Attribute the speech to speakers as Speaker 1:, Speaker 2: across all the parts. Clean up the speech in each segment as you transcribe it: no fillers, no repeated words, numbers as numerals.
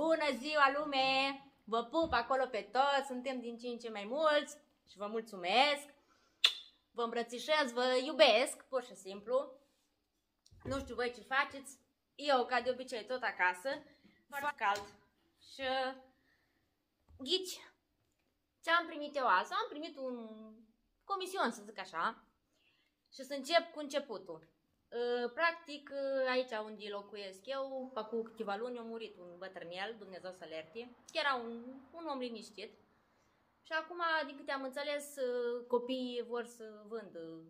Speaker 1: Bună ziua, lume! Vă pup acolo pe toți, suntem din ce în ce mai mulți și vă mulțumesc. Vă îmbrățișez, vă iubesc, pur și simplu. Nu știu voi ce faceți, eu ca de obicei tot acasă, foarte cald. Și ghici ce am primit eu azi? Am primit un comision, să zic așa, și să încep cu începutul. Practic, aici unde locuiesc eu, acum câteva luni a murit un bătrânel, Dumnezeu să-l ierte. Era un om liniștit. Și acum, din câte am înțeles, copiii vor să vândă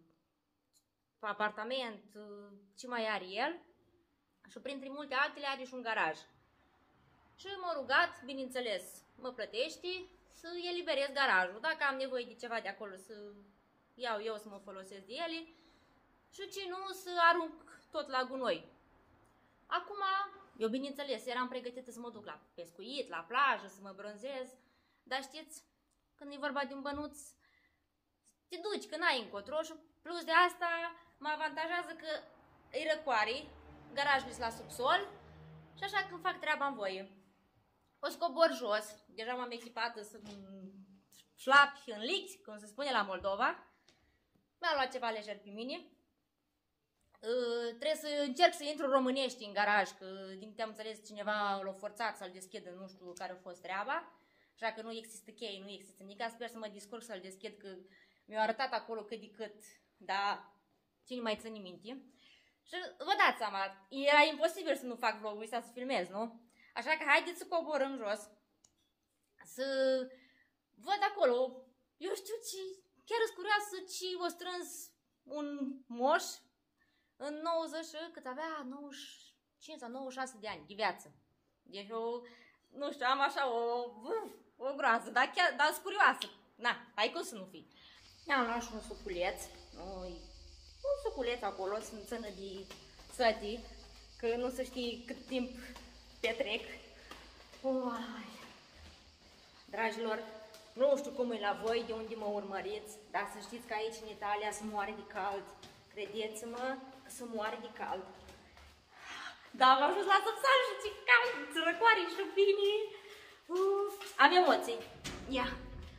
Speaker 1: apartament, ce mai are el. Și printre multe altele are și un garaj. Și m-a rugat, bineînțeles, mă plătește să eliberez garajul. Dacă am nevoie de ceva de acolo să iau eu să mă folosesc de ele. Și ce nu, să arunc tot la gunoi. Acum, eu bineînțeles, eram pregătită să mă duc la pescuit, la plajă, să mă bronzez. Dar știți, când e vorba de un bănuț, te duci, că n-ai încotro și plus de asta mă avantajează că îi răcoare, garajul la subsol și așa când fac treaba în voie. O scobor jos, deja m-am echipată să șlapi în liți, cum se spune la Moldova. Mi-am luat ceva lejer pe mine. Trebuie să încerc să intru românești în garaj, că din câte am înțeles cineva l-a forțat să-l deschidă, nu știu care a fost treaba. Așa că nu există cheie, nu există nimic. Sper să mă descurc să-l deschid, că mi-a arătat acolo cât de cât, dar cine mai ține minte. Și vă dați seama, era imposibil să nu fac vlogul ăsta, să filmez, nu? Așa că haideți să coborâm jos, să văd acolo, eu știu ce, chiar sunt curioasă ce o strâns un moș în 90 și cât avea 95 sau 96 de ani de viață. Deci eu, nu știu, am așa o groază, dar chiar, dar sunt curioasă. Na, hai cum să nu fii. I-am luat și un suculeț, un suculeț acolo, sunt țână de sătii, că nu se știe cât timp petrec. Uai. Dragilor, nu știu cum e la voi, de unde mă urmăriți, dar să știți că aici în Italia se moare de cald. Credeți-mă că se moare de cald. Da, am ajuns la subsol și ce cald, se răcoare și bine. Am emoții. Ia.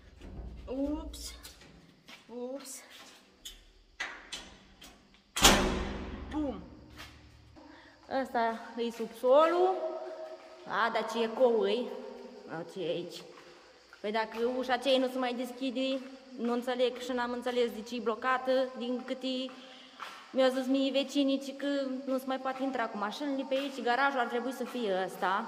Speaker 1: Ups. Ups. Bum. Ăsta e subsolul. A, dar ce ecou e? Ce e aici? Păi dacă ușa aceea nu se mai deschide, nu înțeleg și n-am înțeles de ce e blocată, din câte mi-au zis mie vecinii că nu se mai poate intra cu mașinile pe aici, garajul ar trebui să fie ăsta.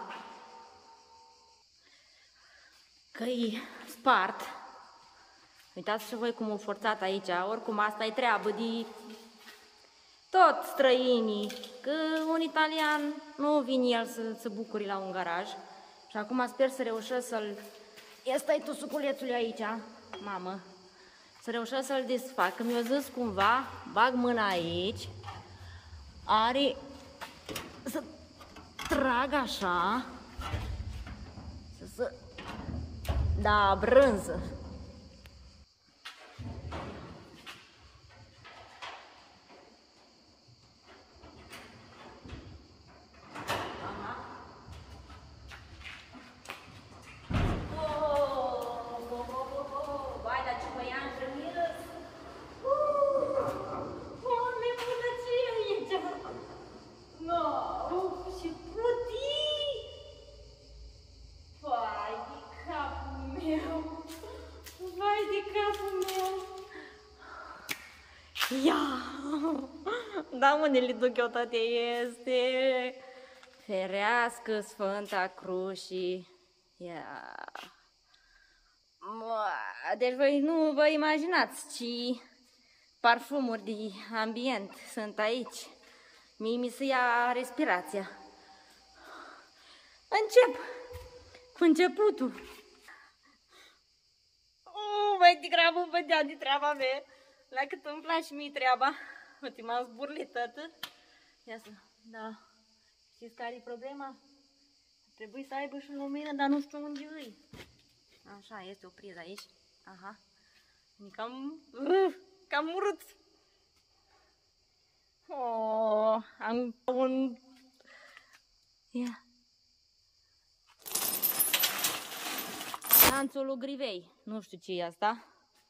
Speaker 1: Că e spart. Uitați și voi cum o forțat aici, oricum asta e treabă de tot străinii, că un italian nu vine el să se bucure la un garaj. Și acum sper să reușesc să-l... Ia stai tu, suculețul aici, mamă. Să reușesc să-l desfac, că mi-a zis cumva, bag mâna aici, are să trag așa, să da, brânză. Ia! Da, unde le duc eu toate este? Ferească Sfânta Crucii. Ia! Deci voi nu vă imaginați ce parfumuri de ambient sunt aici. Mie mi se ia respirația. Încep cu începutul. Băi, de grabă vedea de treaba mea. La cât îmi place mie treaba. Uite, m-am zburlit tătă. Ia să, da. Știți care e problema? Trebuie să aibă și lumină, dar nu știu unde îi. Așa, este o priză aici. Aha. E cam urât. Am un... Ia. Lanțul lui Grivei. Nu știu ce e asta.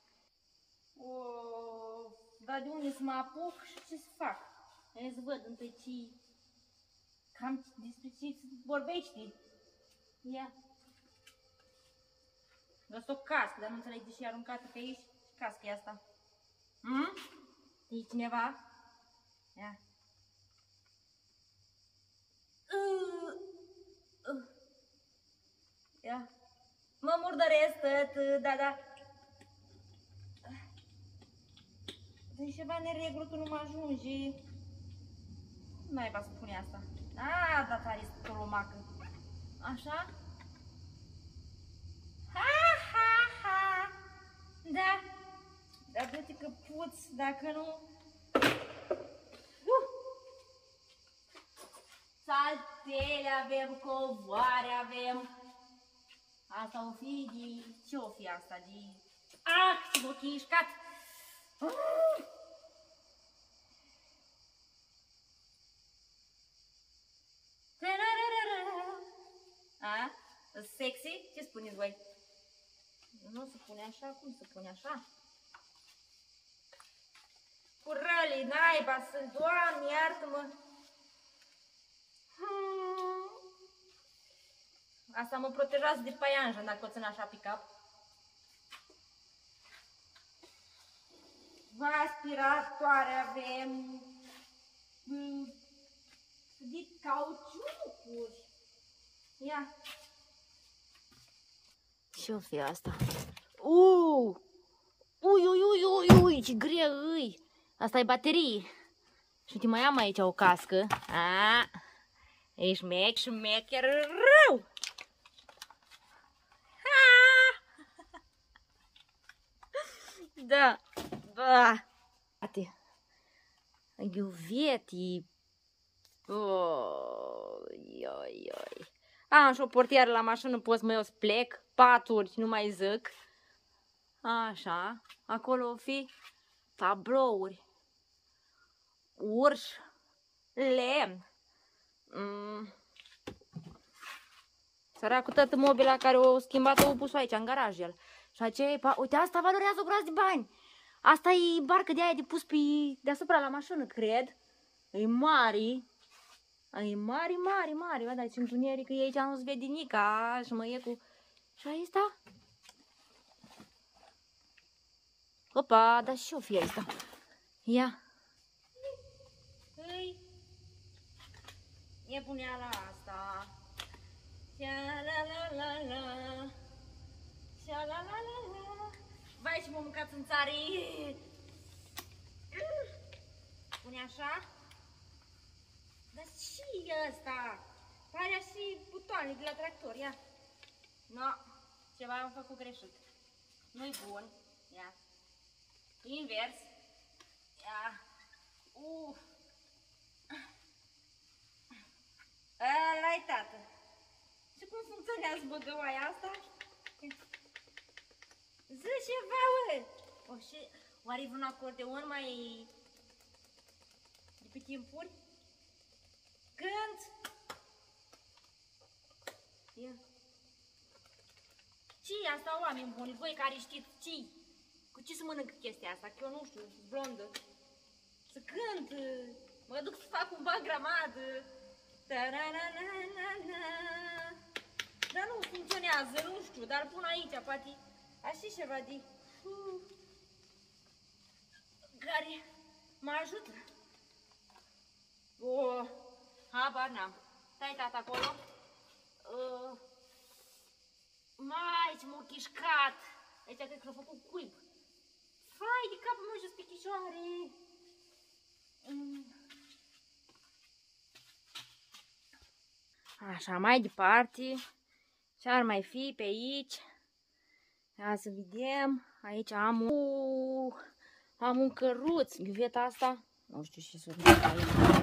Speaker 1: Dar de unde să mă apuc și ce să fac? Hai să văd întâi ce... Cam despre ce vorbești. Ia. Găs o cască, dar nu înțeleg de ce e aruncată pe aici. Ce cască e asta? E cineva? Ia. Ia. Mă murdăresc tot, da. Deci ceva neregulă că nu mă ajunge. N-ai va spune asta. Da, tare este tolomacă. Așa? Ha. Da. Dar du-te că puți, dacă nu... Saltele avem, covoare avem. Asta o fi de... Ce o fi asta? De... Ce m-o chișcat! Sexy? Ce spuneți voi? Nu se pune așa? Cum se pune așa? Curălii, naiba, sunt, Doamne, iartă-mă! Asta mă protejează de paianjă dacă o țin așa pe cap. Aspiratoare avem. De cauciucuri. Ia. Ce-o fi asta? Ui, ce grea îi! Asta e baterie. Și uite, mai am aici o cască. E șmecher rău! Da. Ate. Ghiuveti. Am și o portieră la mașină, pot să mă iau să plec. Paturi, nu mai zic. Așa. Acolo o fi tablouri. Urși. Lemn. Săracul tătă mobila care o schimbat-o, o pus aici, în garaj el. Și aceea, uite, asta valorează o groază de bani. Asta e barcă de aia de pus pe deasupra la mașină, cred. E mare. E mare. Vă dați întuneric, că e aici nu se vede nica și mă e cu... Și asta? Opa, dar și-o fi asta. Ia. Hăi. E punea la asta. Sha-la-la-la-la. Sha-la-la-la-la. Vai și mă mâncați în țarii. Pune așa. Dar și ăsta? Pare și butoane de la tractor, ia. No, ceva am făcut greșit. Nu-i bun. Ia. Invers. Ia. Ăla-i tată. Și cum funcționează băgăoaia asta? Zi ceva, ue! Oare e vreun acordeon mai... de pe timpuri? Când? Ia. Ce-i asta, oameni buni? Voi care știți ce-i? Cu ce să mănânc chestia asta? Că eu nu știu, sunt blondă. Să cânt, mă duc să fac un ban gramadă. Dar nu funcționează, nu știu, dar pun aici, poate așa ceva de... care mă ajută. Habar n-am. Stai, tata, acolo. Mai, ce m-a chișcat. Aici cred că l-a făcut cuib. Fai de capul meu jos pe chișoare. Așa, mai departe. Ce ar mai fi pe aici? Ia să vedem. Aici am un căruț. Ghiuveta asta. Nu știu ce să zic aici.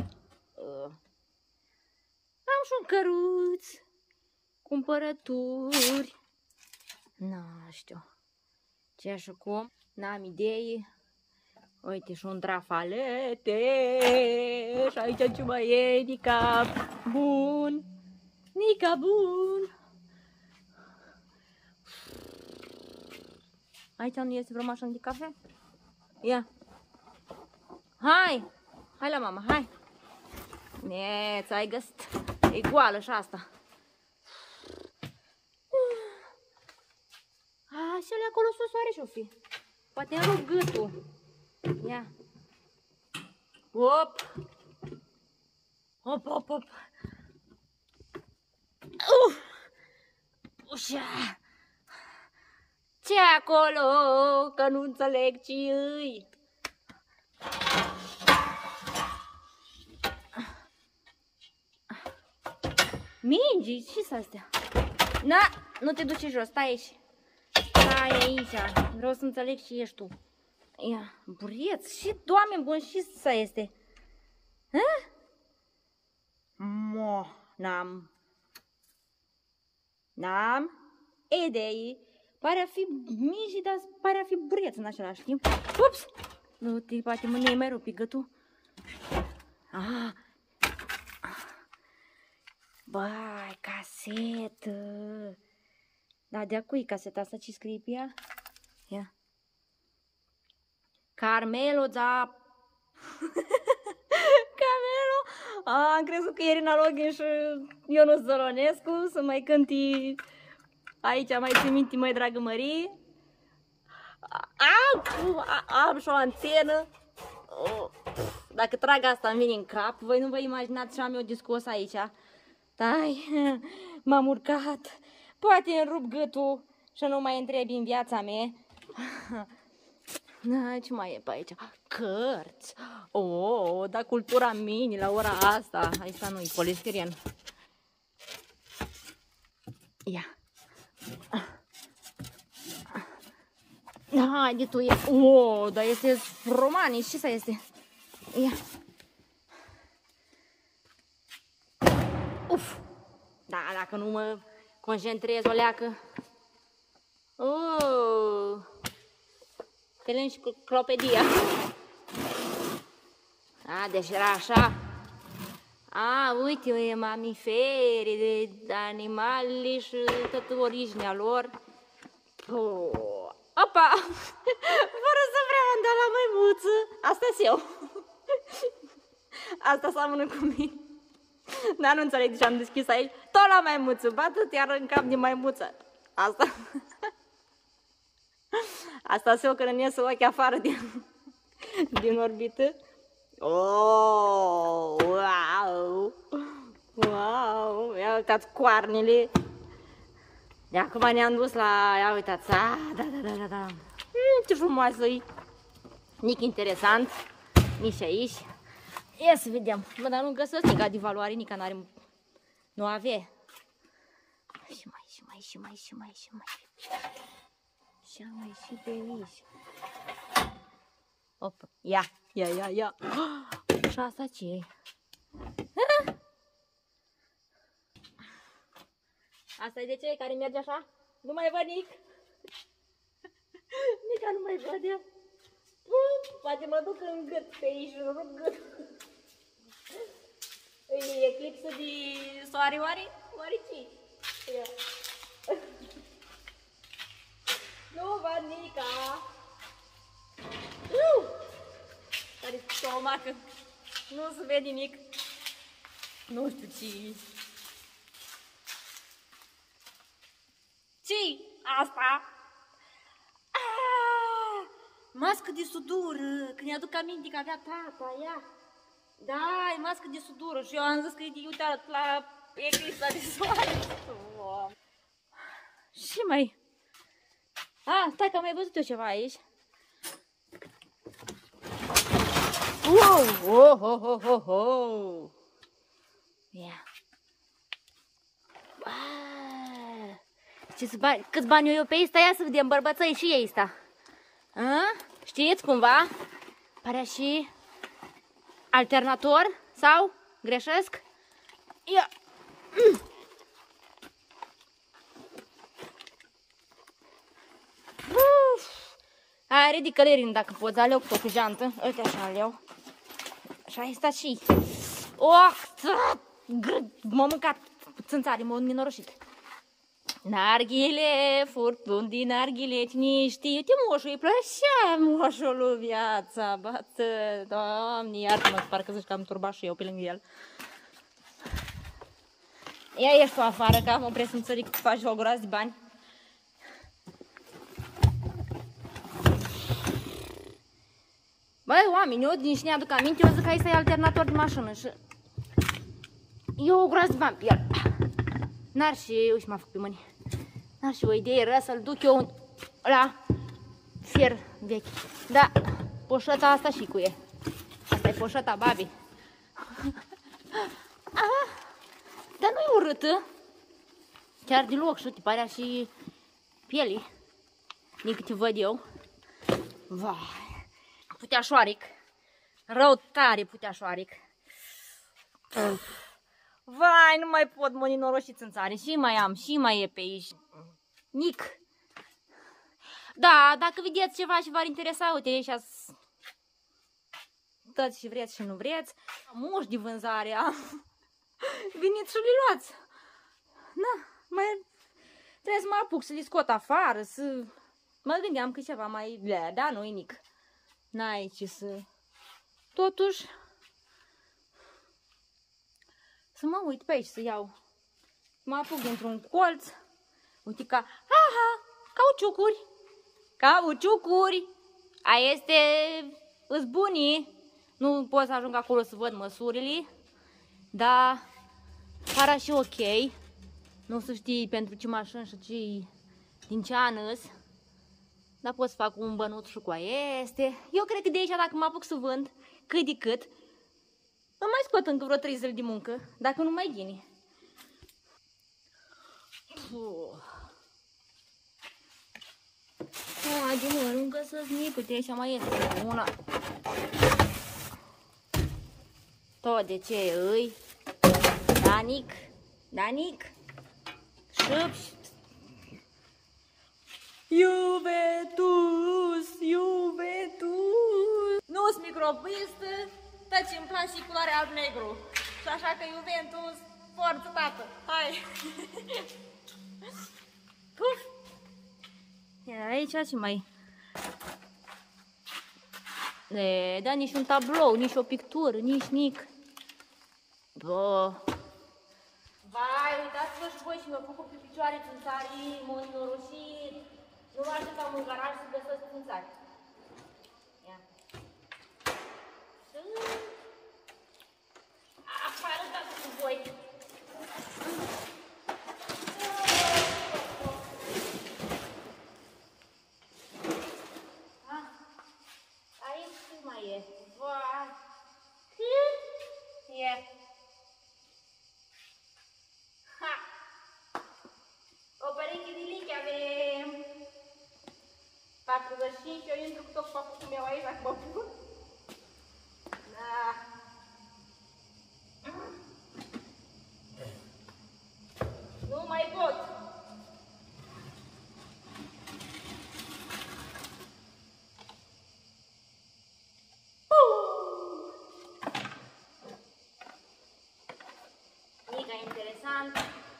Speaker 1: Am și un căruț. Cumpărături. Nu știu. Ce și cum? N-am idee. Uite și un trafalete. Și aici ce mai e? Nica bun. Nica bun. Aici nu este vreo mașină de cafea? Ia. Hai! Hai la mama, hai! Ne, ți-ai găsit. E goală și asta. A, și alea acolo sus oare și-o fi. Poate îmi rup gâtul. Ia. Op! Op, op, op. Ușa! Ce acolo? Că nu înțeleg ce-i. Mingi? Ce-s astea? Na, nu te duci jos, stai aici. Stai aici, vreau să înțeleg ce ești tu. Ia, bureț, și doamne bun, și să este. Hă? Mo, n-am idei. Pare a fi mingi, dar pare a fi bureț în același timp. Ups! Nu te poate mâine mai rupi gâtul. Ah. Băi, casetă. Da, de-a cui caseta asta? Ce scrie pe ea? Ia. Carmelo, da. Carmelo? Am crezut că e Irina Login și Ionus Zoronescu să mai cânti aici, mai ții minte, măi, dragă Mărie. Am și o antenă. Dacă trag asta îmi vine în cap, voi nu vă imaginați ce am eu discos aici. Stai, m-am urcat. Poate îmi rup gâtul și nu mai întrebi în viața mea. Ce mai e pe aici? Cărți. Oh, da, cultura mini la ora asta. Aici nu-i polistiren. Ia. Haide tu, e. Oh, dar este romanic. Ce să este? Ia. Uf. Da, dacă nu mă concentrez o leacă. Oh. Te lângi cu clopedia. A, deci era așa. A, uite, e mamiferi, de animale și toată originea lor. Opa! Fără să vreau am dat la maimuță. Asta-s eu. Asta seamănă cu mine. Dar nu înțeleg de ce am deschis aici. Tot la maimuță. Bată-te iar în cap de maimuță. Asta. Asta-s eu când ies ochii afară din orbită. Oh, wow! Wow! Ia uitați coarnele. De acum ne-am dus la... Ia uitați. Da. Ce frumoasă e. Nici interesant. Nici aici. Ia să vedem. Bă, dar nu găsesc nica de valoare, nica n-are... Nu avea. Și mai. Și am mai și pe aici. Opa. Ia. Și asta ce e? Asta e de ce? Care merge așa? Nu mai văd nic. Nica nu mai văd eu. Poate mă duc în gât pe aici și rup gât. E eclipsă de soare, oare? Oare ce? Ia. Nu văd nica. Care stomacă. Nu se vede nimic. Nu știu ce. Ce-i asta? Mască de sudură. Când i-aduc aminte că avea tata, ia. Da, e mască de sudură și eu am zis că e uite la eclipsa de soare. Și mai... stai că am mai văzut eu ceva aici. Wow! Ia. Câți bani eu pe asta? Ia să vedem, bărbățăi și ei asta. Știți cumva? Pare și alternator sau greșesc? Ia. Ridică lerin dacă poți, aleu cu tot cu geantă. Uite așa aleu. Și asta și. M-a mâncat țânțarii, m-a nenoroșit. Narghile, furtun din narghile, cine știe, uite moșul, îi plăcea moșul viața, bată, Doamne, iartă-mă, parcă zici că am turbat și eu pe lângă el. Ia ieși tu afară, că am o presimțări că faci o groază de bani. Băi, oameni, eu din cine aduc aminte, eu zic că aici e alternator de mașină și eu o groază de bani pe el. N-ar și, uite m-a făcut pe mâini. N-ar și o idee rău să-l duc eu la fier vechi. Da, poșeta asta și cu e. Asta e poșeta babi. Dar nu-i urâtă. Chiar deloc, și uite, parea și pielii. Din câte văd eu. Vai, puteașoaric. Rău tare puteașoaric. Vai, nu mai pot, mă, nenorociți în țară. Și mai am, și mai e pe aici. Nic. Da, dacă vedeți ceva și v-ar interesa, uite, aici dați și vreți și nu vreți. Moși de vânzare am. Veniți și le luați. Na, mai trebuie să mă apuc să le scot afară, să... Mă gândeam că ceva mai... Da, nu-i nic. N-ai ce să... Totuși... Să mă uit pe aici să iau. Mă apuc dintr-un colț. Uite ca... Aha! Cauciucuri! Cauciucuri! Aia este... Îs bunii. Nu pot să ajung acolo să văd măsurile. Dar... Para și ok. Nu să știi pentru ce mașini și ce... Din ce an îs. Dar pot să fac un bănuț și cu aia este. Eu cred că de aici, dacă mă apuc să vând, cât de cât, îmi mai scot încă vreo 3 zile de muncă, dacă nu mai ghini. Haide, mă, nu găsesc nimic, uite, așa mai este una. Tot de ce îi? Danic, Danic, șup. Juventus, Juventus. Nu-s micropistă, tăci îmi place și culoarea alb-negru. Și așa că Juventus, forță, tată, hai. Puf. Ia aici ce mai... Da, nici un tablou, nici o pictură, nici nic. Bă. Vai, uitați-vă și voi și mă făcut pe picioare țânțarii, mă înoroșit. Nu mă așteptam în garaj să găsesc țânțari. Ia. Afară, dați cu voi. Aici ce mai e? Vai. E. Ha! O pereche de lichi avem 45, eu intru cu tot papucul meu aici, dacă mă pun. Da. Nu mai pot. Mica interesant.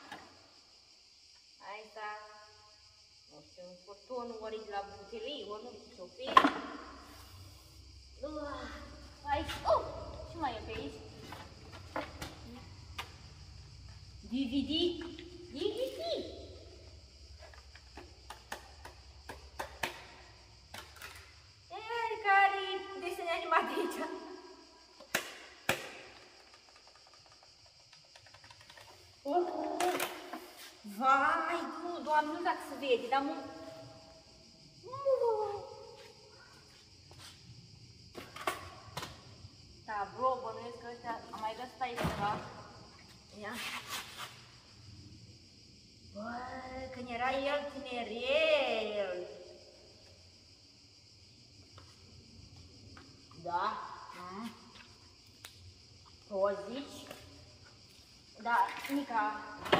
Speaker 1: Asta, nu știu, un furtun, ori de la buterii, ori nu știu ce-o fi. Aici, ce mai e pe aici? DVD, DVD. Care desene animate aici? Vai, nu, Doamne, nu dacă se vede, dar mă... Da, bro, bănuiesc că ăștia am mai găsit aici ceva. Ia. Bă, când era el tinerel. Da. O zici? Da, Nica.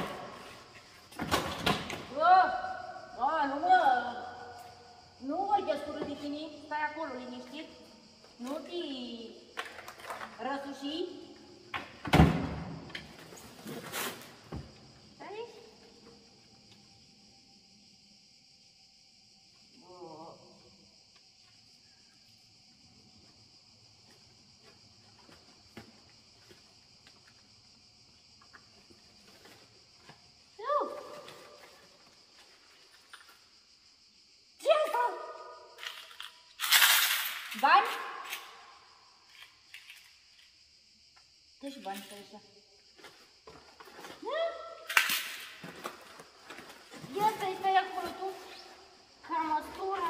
Speaker 1: Nu mă! Nu vorbesc urât de tine, stai acolo liniștit. Nu te răsuși. Stai? Bani? Dă și bani pe ăștia. Ia stai acolo tu. Ca măsura.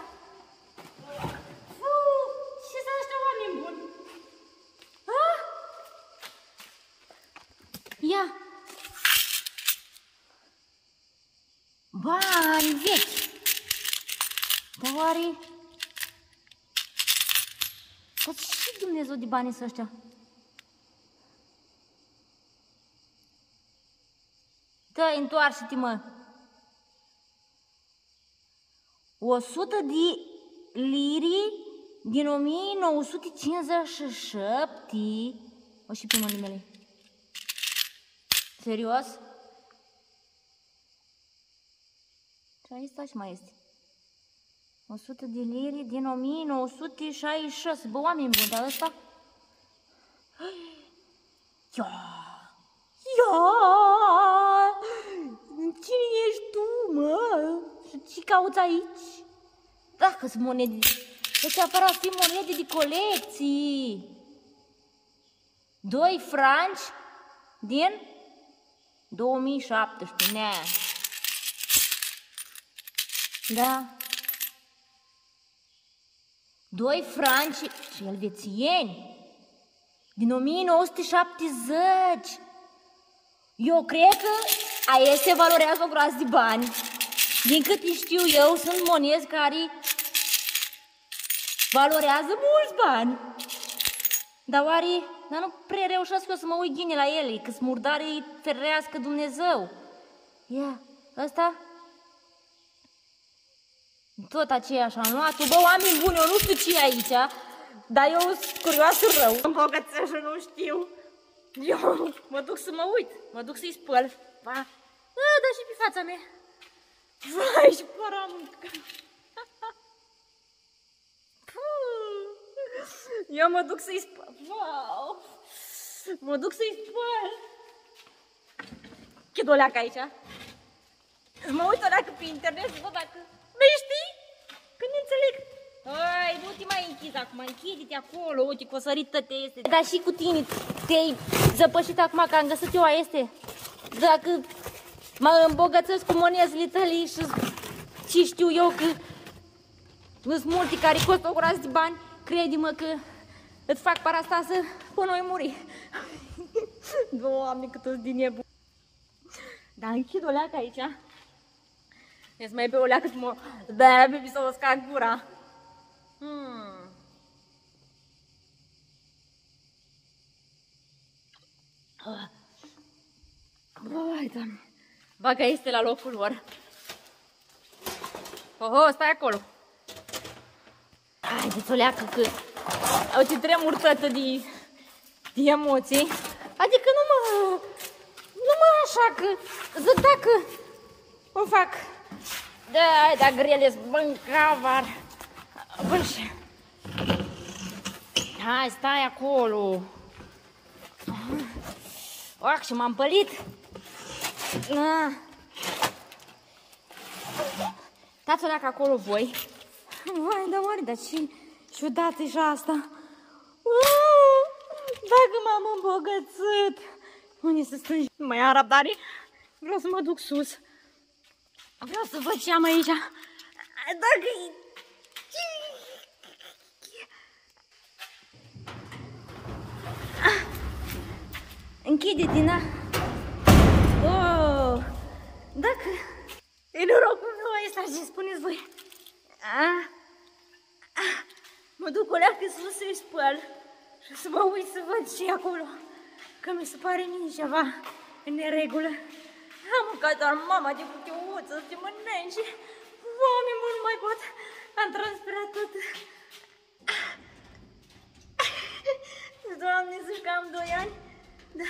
Speaker 1: Ce sunt ăștia oameni buni? Ia. Bani vechi. Dar oare... Dar ce Dumnezeu de bani sunt ăștia? Dă-i, întoarce-te, mă. 100 de liri din 1957. O și pe mâinile mele. Serios? Și aici stai și mai este. 100 de liri din 1966. Bă, oameni buni, dar ăsta? Ia! Cine ești tu, mă? Și ce cauți aici? Dacă sunt monede, deci apărat să fie monede de colecții. 2 franci din 2017, nea. Da. 2 franci și elvețieni din 1970. Eu cred că aia se valorează o groază de bani. Din câte știu eu, sunt monezi care valorează mulți bani. Dar oare, nu prea reușesc eu să mă uit ghine la ele, că-s murdare ferească Dumnezeu. Ia, ăsta? Tot aceeași am luat-o. Bă, oameni buni, eu nu știu ce e aici, dar eu sunt curioasă rău. Îmi bogățești, nu știu. Eu mă duc să mă uit, mă duc să-i spăl. Va? Da și pe fața mea. Vai, și paramucă. Eu mă duc să-i spăl. Wow. Mă duc să-i spăl. Ce doleacă aici? Mă uit o leacă pe internet să văd dacă... Băi, știi? Că nu înțeleg. Ai, nu te mai închizi acum, închide-te acolo, uite că o sărit tăte este. Dar și cu tine, te-ai zăpășit acum că am găsit eu a este. Dacă mă îmbogățesc cu monezile tale și ce știu eu că sunt multe care costă o groază de bani, crede-mă că îți fac parastasă până noi muri. Doamne, cât-o din nebun. Dar închid o leacă aici. Îți mai pe o leacă să mă... Da, baby, să o scac gura. Vai, Doamne. Ba că este la locul lor. Oho, stai acolo. Haideți o leacă că... Uite, tremur tătă de emoții. Adică numai așa că... Zic dacă îmi fac... Da, grele-s bâncavar. Băși. Hai, stai acolo. Oac, și m-am pălit. Dați-o dacă acolo voi. Vai, da oare, dar ce ciudat e și asta. Dacă m-am îmbogățit. Unde să stângi? Nu mai am răbdare. Vreau să mă duc sus. Vreau să văd ce am aici. Dacă... Închide-te, na. Oh, dacă... E norocul meu ăsta, ce spuneți voi? Mă duc o leacă sus să-i spăl și să mă uit să văd ce e acolo. Că mi se pare mie ceva în neregulă. Am mâncat doar mama de cutiuță, să te mănânci. Oameni buni, nu mai pot. Am transpirat tot. Doamne, zici că am 2 ani? Da.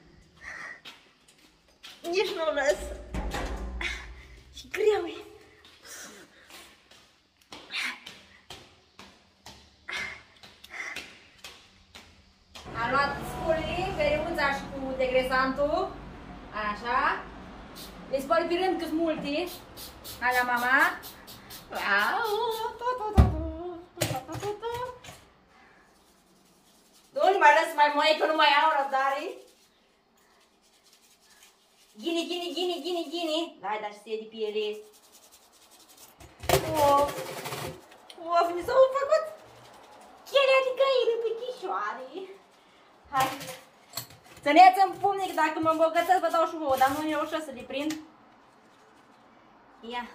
Speaker 1: Nici nu o las. Și greu e. Am luat spulii, periuța și cu degresantul. Așa. Le spăl pe rând că-s multe. Hai la mama. Nu mai lăs mai moaie că nu mai au răbdare. Ghini. Hai, dar știe de piele. Of, mi s-au făcut chelea de găină pe chișoare. Hai. Țineți-mi pumnic, dacă mă îmbogățesc vă dau și vouă, dar nu reușesc să le prind. Ia.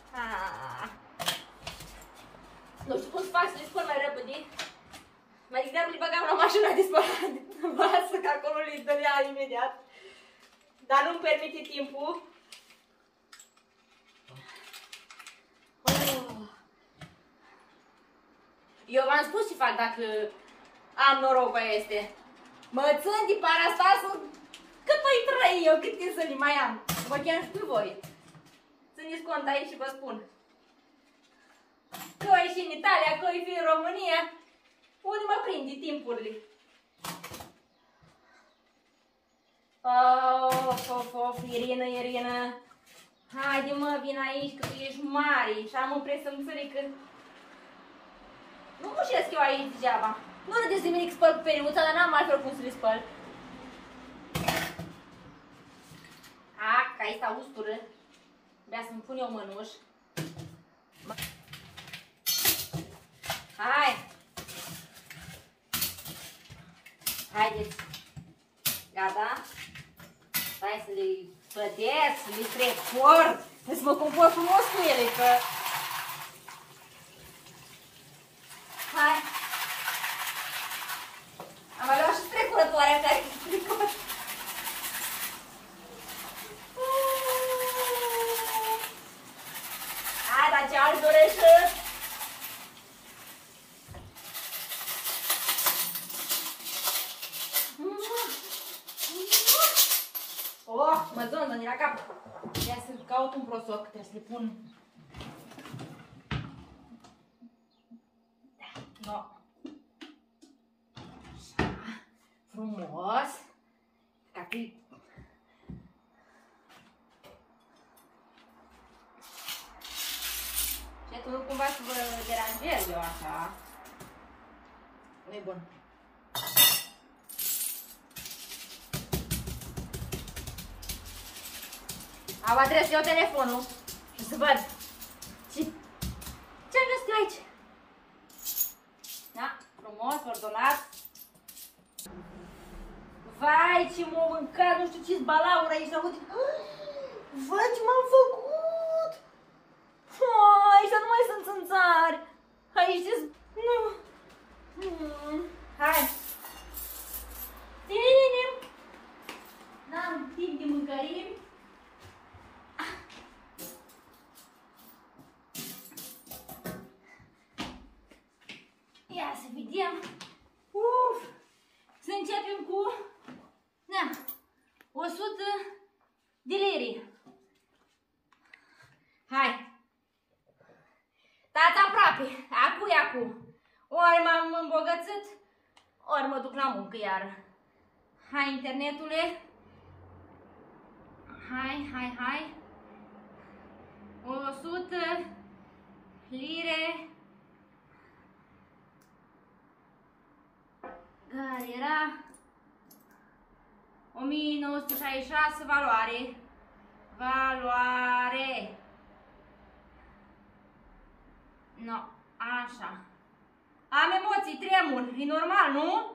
Speaker 1: Nu știu cum să fac să le spăl mai repede. Mai degrabă le băgam la mașina de spălat de vasă, că acolo le dădea imediat. Dar nu-mi permite timpul. Eu v-am spus ce fac dacă am noroc cu este. Mă țin de parastasul cât voi trăi eu, cât timp să le mai am. Vă chem și pe voi. Țineți cont aici și vă spun. Că e și în Italia, că e fi în România, unde mă prinde timpurile. Of, Irina. Haide mă, vin aici că tu ești mare și am impresia să înțeleg că nu mușesc eu aici degeaba. Nu râdeți de mine că spăl cu periuța, dar n-am altfel cum să le spăl. Că aici sta ustură. Vrea să-mi pun eu mănuș. Hai! Haideți! Gata? Stai să le plătesc, să le trecort, să mă compor frumos cu ele, că... Hai! Am mai luat și trecurătoarea care e trecort. Hai, dar ce alt dorești? Mă zonă, la cap. Ia să caut un prosoc, trebuie să le pun. Da, no. Așa, frumos. Ca fi. Și atunci nu cumva să vă deranjez eu așa. Nu-i bun. Acum trebuie să iau telefonul și să văd ce-am găsit eu aici. Da, frumos, ordonat. Vai, ce m-au mâncat, nu știu ce-s balaură aici, s-aude. Vai, ce m-am făcut! Aici nu mai sunt țânțari. Aici ce-s... Nu. Hai. N-am timp de mâncărim. Ia să vedem. Să începem cu 100 de lire. Hai. Stați aproape. Acu. Ori m-am îmbogățit, ori mă duc la muncă iară. Hai, internetule. Hai. 100 lire. Care era 1966 valoare. No, așa. Am emoții, tremur, e normal, nu?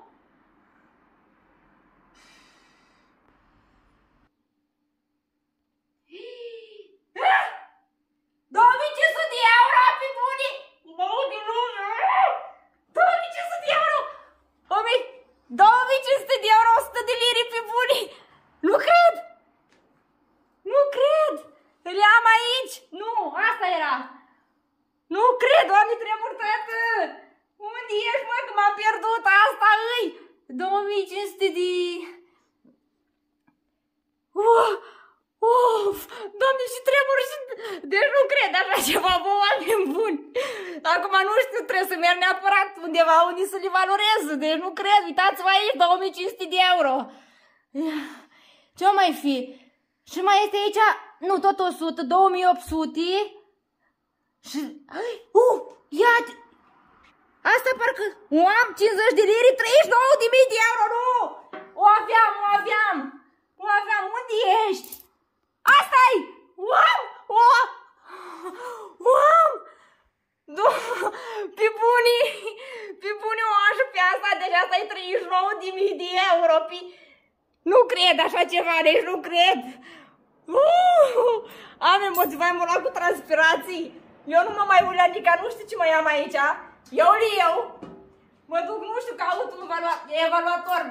Speaker 1: Nu cred, Doamne, tremur toată! Unde ești, mă, că m-am pierdut? Asta îi! 2500 de... Doamne, și tremur și... Deci nu cred așa ceva, bă, oameni buni! Acum nu știu, trebuie să merg neapărat undeva unde să le valorez. Deci nu cred, uitați-vă aici, 2500 de euro! Ce mai fi? Și mai este aici... Nu, tot 100, 2800... Și... ia Asta parcă o am 50 de lire, 39.000 de euro, nu! O aveam! Unde ești? Asta-i! Wow! Pe bune o am și pe asta, deci asta e 39.000 de euro. Nu cred așa ceva, deci nu cred. Am emoționat, m-am luat cu transpirații. Eu nu mă mai uit la Nica, nu știu ce mai am aici. Eu. Mă duc, nu știu, caut un evaluator.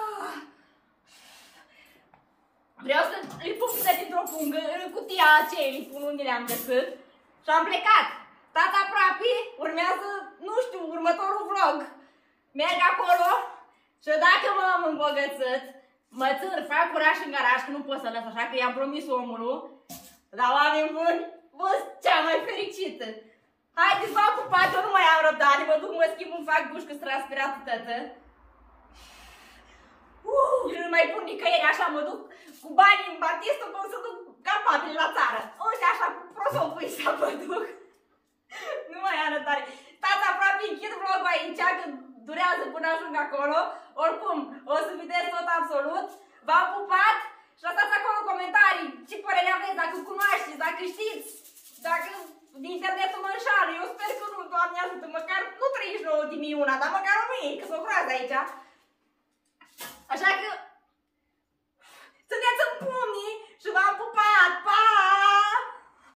Speaker 1: Vreau să îi pun dintr-o pungă, în cutia aceea, îi pun unde le-am găsit. Și am plecat. Tata aproape urmează, nu știu, următorul vlog. Merg acolo și dacă m-am îmbogățit, mă țin, fac curaj în garaj, că nu pot să lăs așa, că i-am promis omului. Dar oameni buni, bă, cea mai fericită. Haideți, v-am pupat, eu nu mai am răbdare, mă duc, mă schimb, îmi fac duș, că-s transpirat tătă. Nu mai pun nicăieri, așa mă duc cu banii în batistă, cum să duc capabil la țară. Uite așa, cu prosopul ăsta mă duc. Nu mai am răbdare. Tata, aproape închid vlogul aici, că durează până ajung acolo. Oricum, o să vedeți tot absolut. V-am pupat și lăsați acolo în comentarii ce părere aveți, dacă cunoașteți, dacă știți, dacă internetul mă înșală. Eu sper că nu, Doamne ajută, măcar nu 39.000 una, dar măcar 1.000, că s-o groază aici. Așa că sunteți în pumnii și v-am pupat! Pa!